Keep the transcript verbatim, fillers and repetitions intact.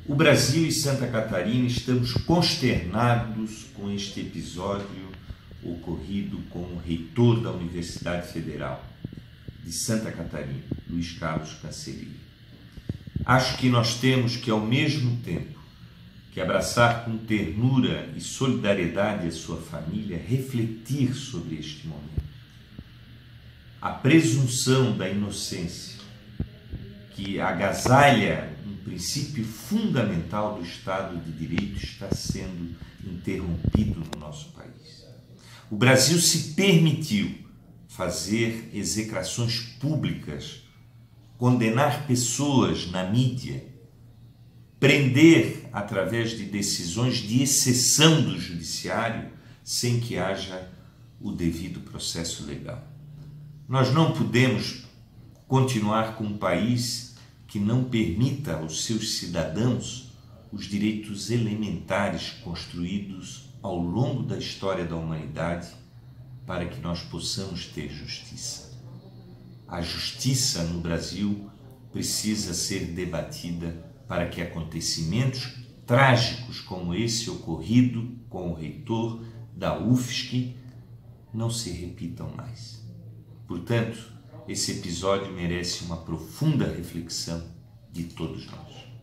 O Brasil e Santa Catarina estamos consternados com este episódio ocorrido com o reitor da Universidade Federal de Santa Catarina, Luiz Carlos Cancellieri. Acho que nós temos que, ao mesmo tempo que abraçar com ternura e solidariedade a sua família, refletir sobre este momento. A presunção da inocência que agasalha um princípio fundamental do Estado de Direito está sendo interrompido no nosso país. O Brasil se permitiu fazer execrações públicas, condenar pessoas na mídia, prender através de decisões de exceção do judiciário sem que haja o devido processo legal. Nós não podemos continuar com um país que não permita aos seus cidadãos os direitos elementares construídos ao longo da história da humanidade para que nós possamos ter justiça. A justiça no Brasil precisa ser debatida para que acontecimentos trágicos como esse ocorrido com o reitor da U F S C não se repitam mais. Portanto, esse episódio merece uma profunda reflexão de todos nós.